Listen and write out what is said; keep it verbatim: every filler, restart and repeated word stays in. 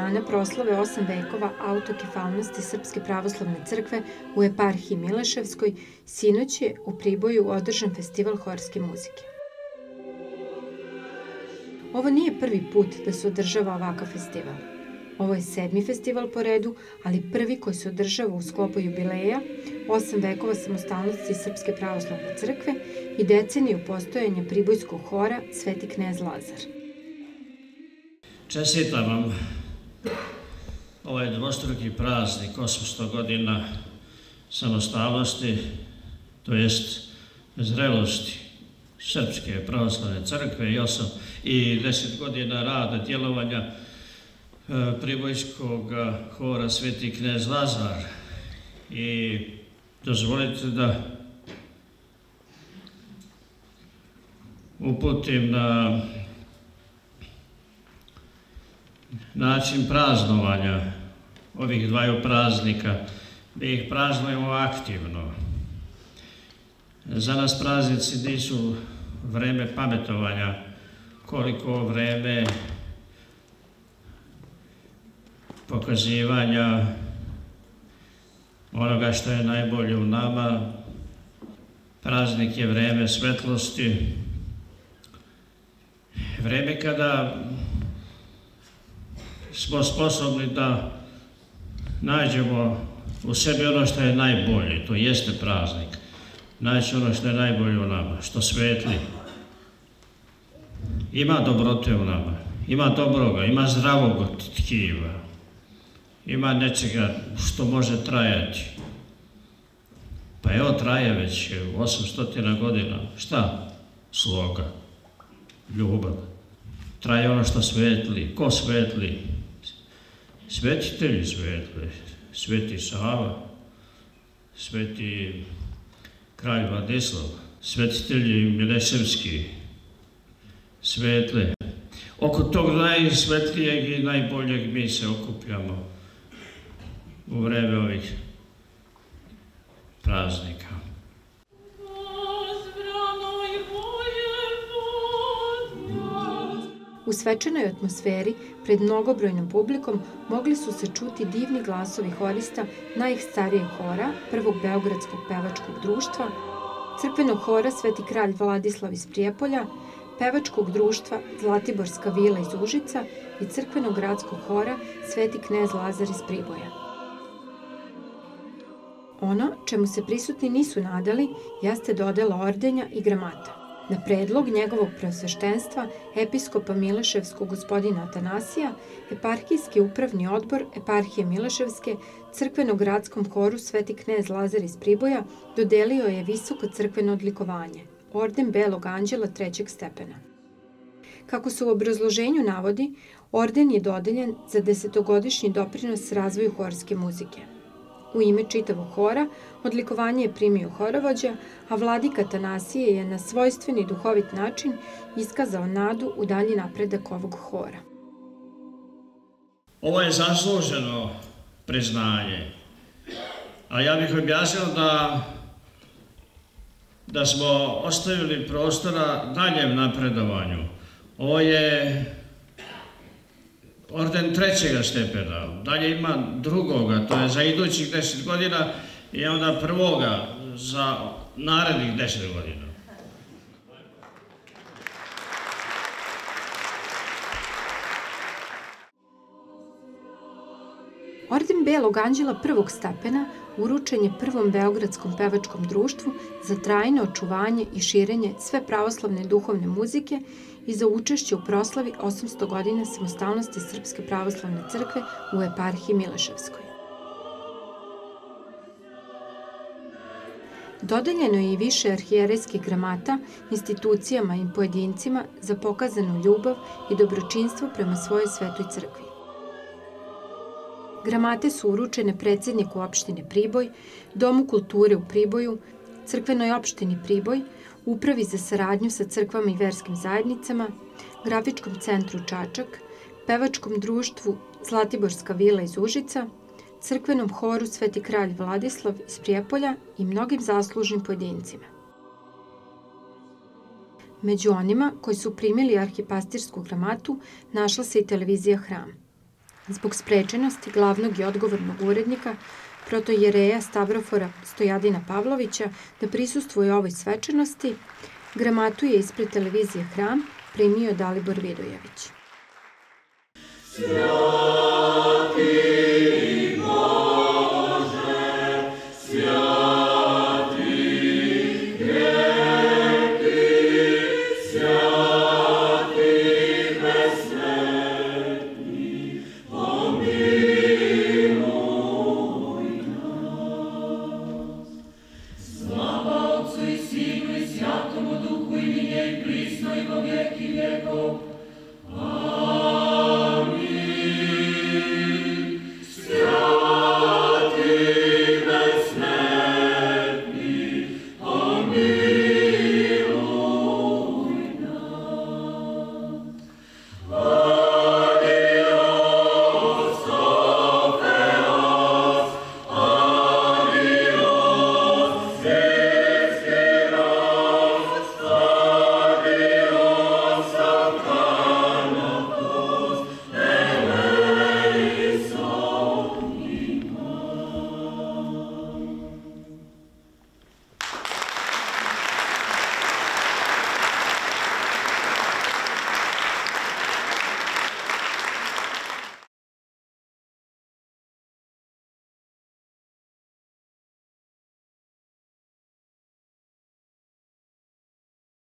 dana proslave osam vekova autokefalnosti Srpske pravoslavne crkve u eparhiji Mileševskoj, sinoć je u Priboju održan festival horske muzike. Ovo nije prvi put da se održava ovakav festival. Ovo je sedmi festival po redu, ali prvi koji se održava u sklopu jubileja, osam vekova samostalnosti Srpske pravoslavne crkve i deceniju postojanja pribojskog hora Sveti knez Lazar. Čestitam vam ovaj dvostruki praznik, osamsto godina samostalnosti, to jest zrelosti Srpske pravoslavne crkve i osam i deset godina rada, djelovanja pribojskog hora Sveti knez Lazar. I dozvolite da uputim na način praznovanja ovih dvaju praznika. Mi ih praznujemo aktivno. Za nas praznici nisu vreme pametovanja, koliko vreme pokazivanja onoga što je najbolje u nama. Praznik je vreme svetlosti, vreme kada smo sposobni da nađemo u sebi ono što je najbolje, to jeste praznik. Naći ono što je najbolje u nama, što svetli. Ima dobrote u nama, ima dobroga, ima zdravog tkiva, ima nečega što može trajati. Pa evo traje već osamsto godina. Šta? Sloga, ljubav. Traje ono što svetli. Ko svetli? Svetitelji svetli. Sveti Sava, sveti kralj Vladislav, svetitelji Mileševski, svetle. Oko tog najsvetlijeg i najboljeg mi se okupljamo u vreme ovih praznika. U svečanoj atmosferi, pred mnogobrojnom publikom, mogli su se čuti divni glasovi horista najstarijeg hora, prvog Beogradskog pevačkog društva, crkvenog hora Sveti kralj Vladislav iz Prijepolja, pevačkog društva Zlatiborska vila iz Užica i crkvenog gradskog hora Sveti knez Lazar iz Priboja. Ono čemu se prisutni nisu nadali jeste dodela ordenja i gramata. Na predlog njegovog preosveštenstva, episkopa Mileševskog gospodina Atanasija, eparhijski upravni odbor eparhije Mileševske crkveno-gradskom horu Sveti knez Lazar iz Priboja dodelio je visoko crkveno odlikovanje, orden Belog anđela trećeg stepena. Kako se u obrazloženju navodi, orden je dodeljen za desetogodišnji doprinos razvoju horske muzike. U ime čitavog hora odlikovanje je primio horovođa, a vladika Atanasije je na svojstveni duhovit način iskazao nadu u dalji napredak ovog hora. Ovo je zasluženo priznanje, a ja bih objasnio da, da smo ostavili prostora daljem napredovanju. Ovo je orden trećega stepena, dalje ima drugoga, to je za idućih deset godina i onda prvoga za narednih deset godina. Orden Belog anđela prvog stepena uručen je prvom Beogradskom pevačkom društvu za trajno očuvanje i širenje sve pravoslavne duhovne muzike i za učešće u proslavi osamsto godina samostalnosti Srpske pravoslavne crkve u eparhiji Mileševskoj. Dodeljeno je i više arhijerejskih gramata institucijama i pojedincima za pokazanu ljubav i dobročinstvo prema svojoj svetoj crkvi. Gramate su uručene predsjedniku opštine Priboj, Domu kulture u Priboju, crkvenoj opštini Priboj, Upravi za saradnju sa crkvama i verskim zajednicama, Grafičkom centru Čačak, Pevačkom društvu Zlatiborska vila iz Užica, crkvenom horu Sveti kralj Vladislav iz Prijepolja i mnogim zaslužnim pojedincima. Među onima koji su primili arhipastirsku gramatu našla se i televizija Hram. Zbog sprečenosti glavnog i odgovornog urednika, protojereja Stavrofora Stojadina Pavlovića, da prisustvuje ovoj svečanosti, gramatu je ispred televizije Hram primio Dalibor Vidojević. Svjati